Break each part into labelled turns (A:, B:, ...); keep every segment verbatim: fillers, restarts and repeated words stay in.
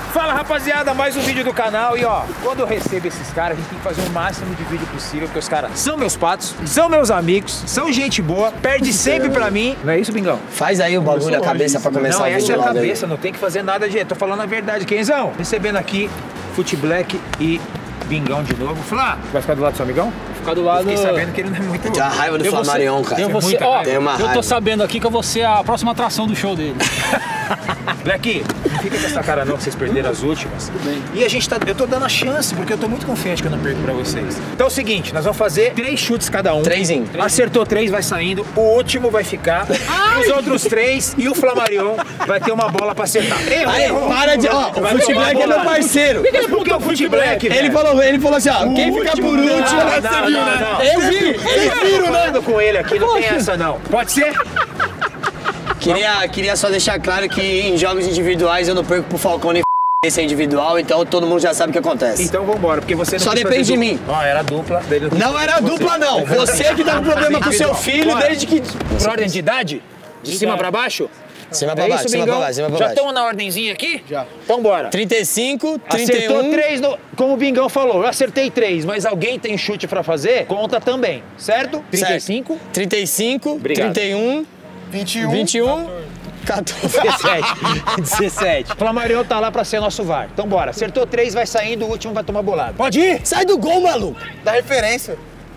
A: Fala, rapaziada, mais um vídeo do canal. E ó, quando eu recebo esses caras, a gente tem que fazer o máximo de vídeo possível, porque os caras são meus patos, são meus amigos, são gente boa, perde sempre pra mim. Não é isso, Bingão?
B: Faz aí o bagulho na cabeça pra começar
A: não,
B: o vídeo.
A: Não, essa é a cabeça,
B: aí.
A: não tem que fazer nada de... Tô falando a verdade. Quenzão, recebendo aqui Fute Black e Bingão de novo. Flá, vai ficar do lado do seu amigão?
C: Ficar do lado...
A: Eu fiquei sabendo que ele não é muito...
B: Tem uma raiva do Flamarion, cara.
C: Eu, você,
A: muita
C: ó,
A: raiva.
B: Tem uma
C: eu tô
B: raiva.
C: sabendo aqui que eu vou ser a próxima atração do show dele.
A: Black, não fica com essa cara não, que vocês perderam as últimas.
C: Tudo bem.
A: E a gente tá... Eu tô dando a chance, porque eu tô muito confiante que eu não perco pra vocês. Então é o seguinte, nós vamos fazer três chutes cada um.
B: Três em.
A: Acertou três, vai saindo. O último vai ficar. E os outros três. E o Flamarion vai ter uma bola pra acertar. Errou,
B: Aí,
A: errou.
B: para de... Ó, o
A: Vai
B: Fute
A: ter uma
B: Black é
A: bola.
B: meu parceiro.
A: Por que o Fute Black,
B: Ele
A: velho?
B: falou, ele falou assim, ó, quem ficar por último...
A: Não, não, não, não.
B: Eu vi,
A: Vocês viram, né? Com ele aqui, não tem essa não. Pode ser?
B: Queria, queria só deixar claro que em jogos individuais eu não perco pro Falcone esse é individual, então todo mundo já sabe o que acontece.
A: Então vambora, porque você não
B: Só
A: quis
B: depende
A: fazer
B: de
A: dupla.
B: mim.
A: Ó, era dupla. Dele,
B: Não era dupla, não. Você que tá com problema com seu filho
A: Bora.
B: desde que...
A: Por ordem de idade? De cima pra baixo?
B: Cima pra
A: É
B: baixo,
A: isso,
B: cima pra
A: Bingão?
B: baixo, cima pra
A: Já
B: baixo.
A: estamos na ordenzinha aqui? Já. Então bora.
B: trinta e cinco, trinta e
A: Acertou
B: um...
A: três, no... como o Bingão falou, eu acertei três, mas alguém tem chute pra fazer? Conta também, certo? trinta e cinco.
B: Certo. trinta e cinco,
A: Obrigado.
B: trinta e um,
D: vinte e um.
B: vinte e um, quatorze.
A: dezessete. dezessete. Flamarion tá lá pra ser nosso V A R. Então bora. Acertou três, vai saindo, o último vai tomar bolada. Pode ir!
B: Sai do gol, maluco!
D: Dá referência.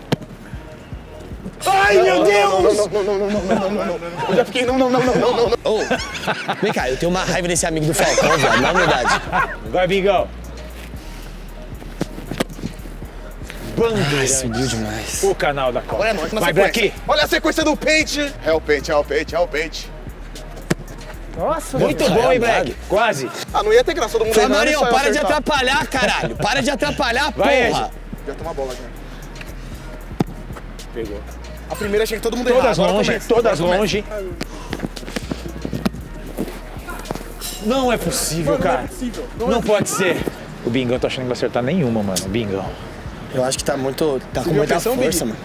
B: Ai, meu Deus!
D: Não, não, não, não, não, não, não, não. Eu já fiquei, não, não, não, não, não, não.
B: Ô, vem cá, eu tenho uma raiva desse amigo do Falcão, velho, na verdade.
A: Vai, Bingão.
B: Ai, subiu demais.
A: O canal da Copa.
D: Olha nós, na
A: Vai,
D: sequência.
A: Black.
D: Olha a sequência do pente. É o pente, é o pente, é o pente.
A: Nossa, muito bom, hein, Black? Quase.
D: Ah, não ia ter graça todo mundo aí, não,
B: Flamarion,
D: só eu
B: para de
D: acertar.
B: atrapalhar, caralho. Para de atrapalhar,
A: Vai,
B: porra.
A: Ed.
D: Já tomou a bola, já.
A: Pegou.
D: A primeira achei que todo mundo
A: Todas
D: errava. Agora
A: longe,
D: começa,
A: todas
D: agora
A: longe. Não é possível,
D: começa. Mano,
A: cara.
D: não é possível.
A: Não pode ser. O Bingão tá achando que vai acertar nenhuma, mano. Bingão.
B: Eu acho que tá muito... Tá com
D: viu a
B: muita
D: pressão,
B: força,
D: Big?
B: mano.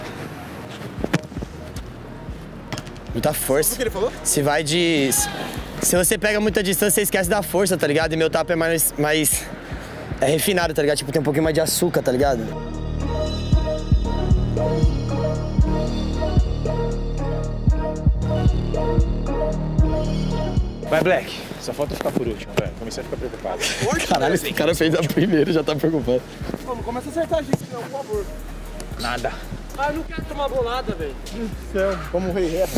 B: Muita
D: O
B: força.
D: que ele falou?
B: Se vai de... Se você pega muita distância, você esquece da força, tá ligado? E meu tapa é mais... mais... É refinado, tá ligado? Tipo, tem um pouquinho mais de açúcar, tá ligado?
A: Vai, Black. Só falta ficar por último, velho. Comecei a ficar preocupado.
B: Caralho, esse cara fez a primeira e já tá preocupado.
D: Vamos, começa a acertar a gente, não, por favor.
A: Nada.
C: Ah, eu não quero tomar bolada, velho.
D: Meu Deus do céu. Vamos rei erra.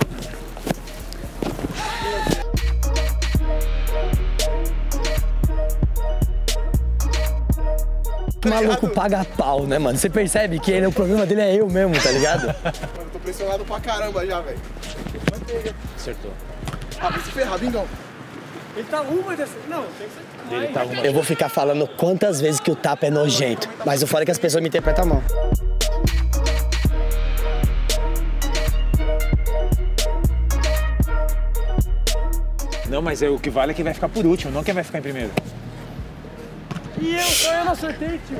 B: O maluco paga pau, né, mano? Você percebe que ele, o problema dele é eu mesmo, tá ligado?
D: Mano, eu tô pressionado pra caramba já, velho.
A: Acertou.
D: Ah, vai se ferrar, Bingão.
C: Ele tá uma dessa... Não, tem que ser mais.
A: Ele tá uma...
B: Eu vou ficar falando quantas vezes que o tapa é nojento. Mas o fora é que as pessoas me interpretam mal.
A: Não, mas é, o que vale é quem vai ficar por último, não quem vai ficar em primeiro.
C: E eu, só eu não acertei, tio.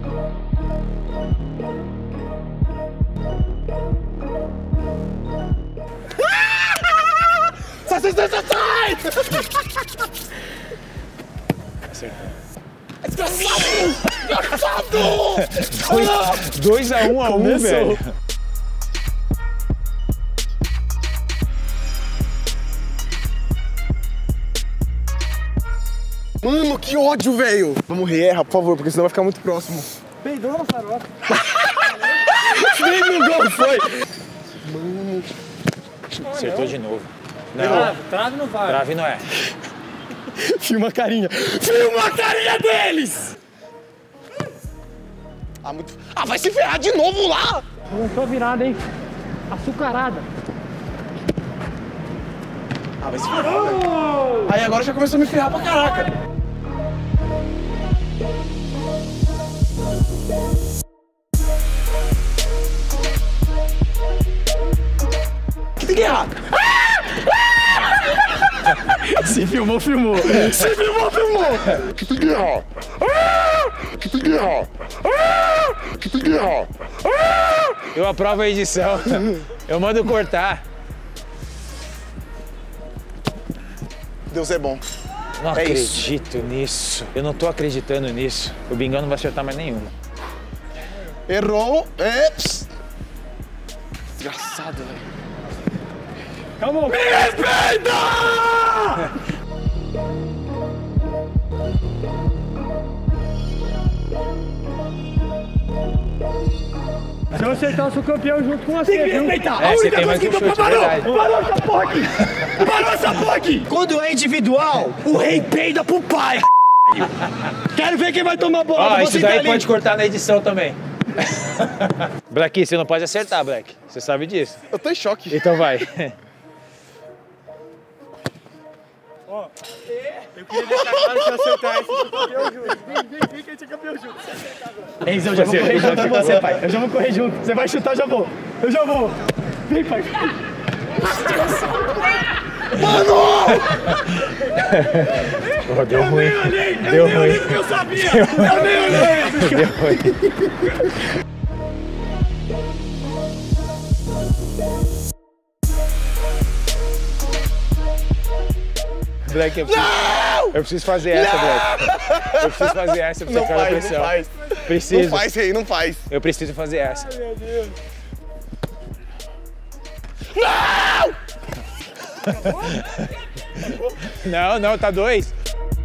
D: Sai, sai, sai, sai, sai!
A: Acertou.
D: Desgraçado!
A: dois a um a um, velho.
D: Mano, que ódio, velho! Vamos rei erra, por favor, porque senão vai ficar muito próximo.
C: Peidou na farofa.
B: Nem no gol foi!
A: Acertou de novo. Não,
C: Trave, trave não vai.
A: trave não é.
B: Filma a carinha. Filma a carinha deles!
D: Ah, muito... ah, vai se ferrar de novo lá!
C: Não tô virada, hein? Açucarada.
D: Ah, vai se ferrar, velho. Aí agora já começou a me ferrar pra caraca. Que tem que errar?
A: Se filmou, filmou.
D: Se filmou, filmou! Que tem que errar? Ah! Que tem que errar? Ah! Que tem que errar? Ah!
A: Eu aprovo a edição. Eu mando cortar.
D: Deus é bom.
A: Não
B: É
A: acredito
B: isso.
A: nisso. Eu não tô acreditando nisso. O Bingão não vai acertar mais nenhuma.
B: Errou. Eps. Desgraçado, velho.
C: Calma.
B: Me respeita!
C: Se eu acertar, eu sou campeão junto com você,
B: Tem que
C: viu?
B: respeitar.
A: É,
B: A
A: você
B: única
A: tem
B: coisa
A: mais
B: que
A: que um
B: eu
A: chute,
B: parou.
A: verdade.
B: Parou essa porra aqui. Parou essa porra aqui. Quando é individual, o rei peida pro pai. Quero ver quem vai tomar bola.
A: Ó,
B: Você
A: isso
B: tá
A: daí
B: ali.
A: pode cortar na edição também. Black, você não pode acertar, Black. Você sabe disso.
B: Eu tô em choque.
A: Então vai.
C: Eu queria deixar claro que eu acertar esse, eu sou campeão junto. Vem, vem, vem que a gente é campeão junto.
B: Enzo, eu já vou correr junto com você, pai. Eu já vou correr junto. Você vai chutar, eu já vou. Eu já vou. Vem, pai.
A: Pô, deu ruim.
B: Eu olhei,
A: Deu
B: eu nem
A: ruim.
B: olhei porque eu sabia. Eu nem olhei.
A: Deu ruim. Black, eu preciso,
B: Não!
A: eu preciso fazer essa, Black. Eu preciso fazer essa pra você
B: Não
A: ficar na
B: faz,
A: pressão.
B: não faz.
A: Preciso.
B: Não faz, rei, não faz.
A: Eu preciso fazer essa.
C: Meu Deus.
A: Não, não, tá dois.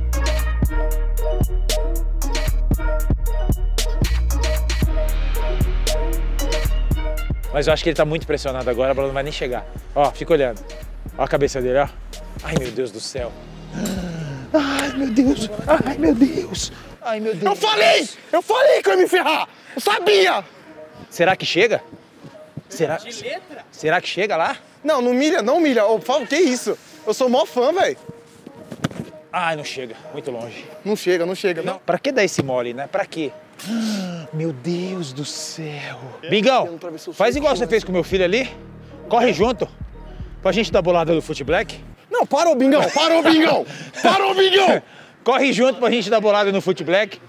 A: Mas eu acho que ele tá muito pressionado agora, a bola não vai nem chegar. Ó, fica olhando. Ó a cabeça dele, ó. Ai, meu Deus do céu. Ai, meu Deus. Ai, meu Deus. Ai, meu Deus.
B: Eu falei! Eu falei que eu ia me ferrar! Eu sabia!
A: Será que chega? Será,
C: De letra?
A: será que chega lá?
B: Não, não humilha, não humilha. Ô, fala, que isso? Eu sou mó fã, velho.
A: Ai, não chega. Muito longe.
B: Não chega, não chega. Não.
A: Pra que dar esse mole, né? Pra quê? Meu Deus do céu. Bingão, faz igual você fez com meu filho ali. Corre junto. Pra gente dar bolada do Fute Black.
B: Não, parou, Bingão! Parou, Bingão! Parou, Bingão!
A: Corre junto pra gente dar bolada no Fute Black.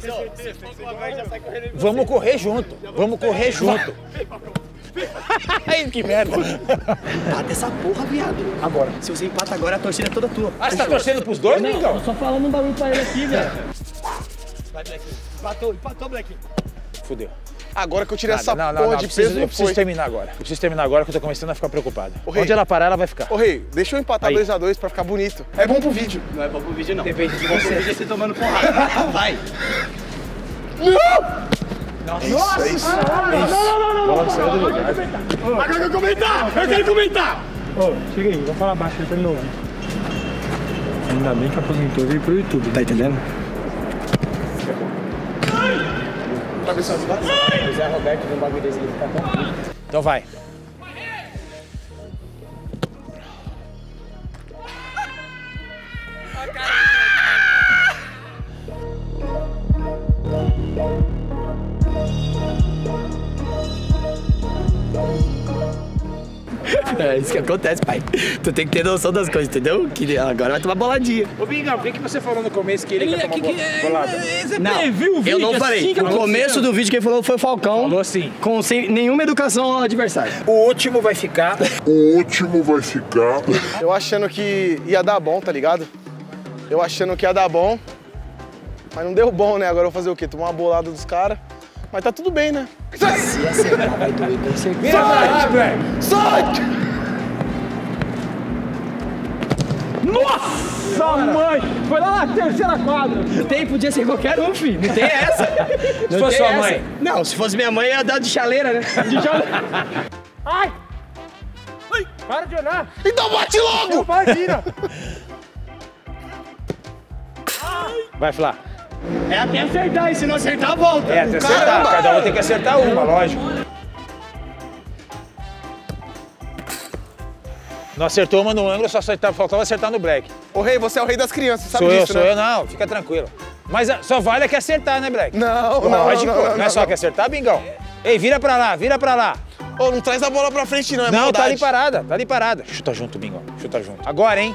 A: Vamos correr junto. Vamos correr junto. Ai, que merda.
B: Empata essa porra, viado. Agora. Se você empata agora, a torcida é toda tua.
A: Ah, você tá torcendo pros dois, Bingão?
C: Tô só falando um bagulho pra ele aqui, velho.
B: Empatou, empatou, Black.
A: Fudeu.
B: Agora que eu tirei essa
A: Nada, não,
B: porra
A: não, não,
B: de
A: preciso,
B: peso,
A: eu
B: não
A: preciso
B: foi.
A: terminar agora. Eu preciso terminar agora que eu tô começando a ficar preocupado.
B: Ô, Rei.
A: Onde ela parar, ela vai ficar.
B: Ô, Rei, deixa eu empatar
A: Aí.
B: dois a dois pra ficar bonito. É bom pro vídeo.
C: Não é bom pro vídeo, não.
A: Depende de você.
C: Vídeo é você tomando porrada.
B: Vai.
A: Nossa,
B: É isso.
A: bola saiu do lugar.
B: Agora eu quero comentar! Eu quero comentar!
C: Ô, chega aí, vou falar baixo pra ele não ouvir. Ainda bem que aposentou e veio pro YouTube.
B: Tá entendendo? Pra ver se as balas.
C: José Roberto vê um bagulho desse, ele fica tão...
A: Então vai.
B: É isso que acontece, pai. Tu tem que ter noção das coisas, entendeu? Que agora vai tomar boladinha.
A: Ô, Bingão, por que você falou no começo que ele quer tomar
C: que-
A: bo- bolada?
B: Não,
C: viu o vídeo?
B: eu não
C: assim
B: falei.
C: que
B: No começo do vídeo quem falou foi o Falcão.
A: Falou sim.
B: Com sem nenhuma educação ao adversário.
A: O último vai ficar...
D: O último vai ficar.
B: Eu achando que ia dar bom, tá ligado? Eu achando que ia dar bom. Mas não deu bom, né? Agora eu vou fazer o quê? Tomar uma bolada dos caras. Mas tá tudo bem, né?
C: Se acertar, vai doer, tenho certeza.
A: Vira pra lá, velho!
B: Sai!
C: Nossa, mãe! Foi lá na terceira quadra. Tem, podia ser qualquer um, filho. Não tem essa.
A: Se fosse sua mãe.
B: Não, se fosse minha mãe ia dar de chaleira, né?
C: De chaleira. Ai! Ai! Para de olhar.
B: Então bate logo!
C: Vai, vira.
A: Vai, Flá.
B: É até acertar, e se não acertar, volta.
A: É, até acertar. Cada um tem que acertar uma, lógico. Não acertou uma no ângulo, só acertar, faltava acertar no black.
B: Ô, Rei, você é o rei das crianças, sabe
A: Sou eu,
B: disso,
A: sou
B: né?
A: eu, não, fica tranquilo. Mas ah, só vale é que acertar, né, black?
B: Não, não, não,
A: Lógico,
B: não, não,
A: não é só
B: não.
A: que acertar, Bingão? Ei, vira pra lá, vira pra lá.
B: Ô, não traz a bola pra frente, não, é
A: Não,
B: maldade.
A: tá ali parada, tá ali parada. Chuta junto, Bingão, chuta junto. Agora, hein?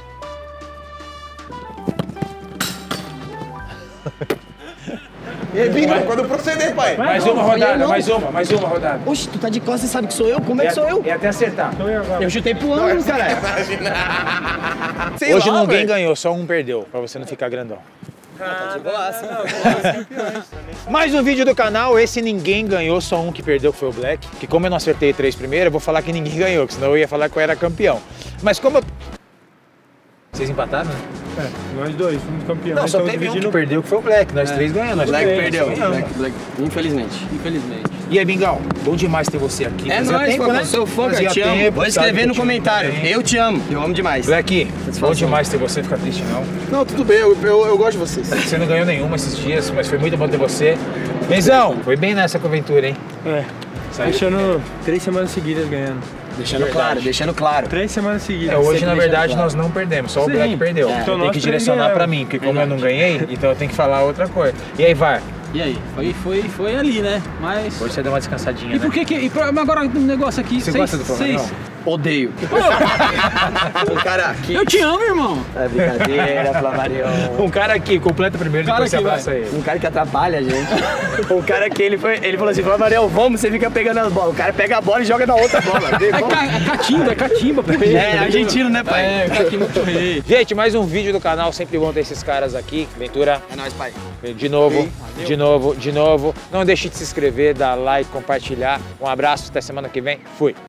B: E aí, bingo, quando eu proceder, pai.
A: Mais uma rodada, mais uma, mais uma rodada.
E: Oxe, tu tá de costas e sabe que sou eu? Como é que sou eu?
A: E até acertar.
E: Eu chutei pro ângulo, caralho.
B: Sei
A: Hoje
B: lá,
A: ninguém
B: velho.
A: ganhou, só um perdeu, pra você não ficar grandão.
E: Tá de boaça.
A: Mais um vídeo do canal, esse ninguém ganhou, só um que perdeu, que foi o Black. Que como eu não acertei três primeiro, eu vou falar que ninguém ganhou, que senão eu ia falar que eu era campeão. Mas como eu... Vocês empataram, né?
C: É, nós dois, fomos campeões.
A: Não, só
C: então
A: teve um que
C: dividindo-
A: perdeu, que foi o Black. Nós três ganhamos. nós
E: Black
A: três
E: perdeu.
A: ganhamos.
E: Black, Black. Infelizmente. Infelizmente.
A: E aí, Bingão, bom demais ter você aqui.
E: É
A: Fazia
E: nóis,
A: tempo,
E: pô,
A: né?
E: sou fã,
A: Fazia
E: cara, te amo.
A: tempo,
E: Vou
A: sabe
E: escrever
A: que
E: no
A: eu te amo
E: comentário.
A: também.
E: Eu te amo, eu amo demais.
A: Black, bom
E: Satisfação.
A: demais ter você, fica triste não.
B: Não, tudo bem, eu, eu, eu gosto de vocês.
A: Você não ganhou nenhuma esses dias, mas foi muito bom ter você. Benzão, foi bem nessa aventura, hein?
C: É, deixando três semanas seguidas ganhando.
E: Deixando
A: Verdade.
E: claro, deixando claro.
C: Três semanas seguidas.
A: É, hoje,
E: sempre
A: na
E: deixando
A: verdade,
E: claro.
A: nós não perdemos, só o
C: Sim.
A: Black perdeu.
E: É.
A: Eu
C: Então
A: tenho
C: nós
A: que
C: três
A: direcionar pra
C: ganhamos.
A: mim, porque como eu não ganhei, então eu tenho que falar outra coisa. E aí, VAR?
F: E aí? Foi, foi, foi ali, né? Mas.
A: Hoje você deu uma descansadinha,
F: E
A: né?
F: por que que. E por- mas agora um negócio aqui.
A: Você
F: seis-
A: gosta do Flamengo?
F: seis-
E: Odeio. O cara aqui.
F: Eu te amo, irmão.
E: É brincadeira, Flamarião.
A: Um cara aqui completa primeiro,
F: Cara
A: depois você
F: que
A: abraça ele.
E: Um cara que atrapalha a gente. O cara que ele foi, ele falou assim, Flamarião, vamos, você fica pegando as bolas. O cara pega a bola e joga na outra bola.
F: É, ca, é catimba, é catimba, pô.
E: É, argentino, né, pai?
F: É, catimba pro rei.
A: Gente, mais um vídeo do canal, sempre bom ter esses caras aqui. Ventura,
E: É nóis, pai.
A: de novo, de novo, de novo. Não deixe de se inscrever, dar like, compartilhar. Um abraço, até semana que vem. Fui.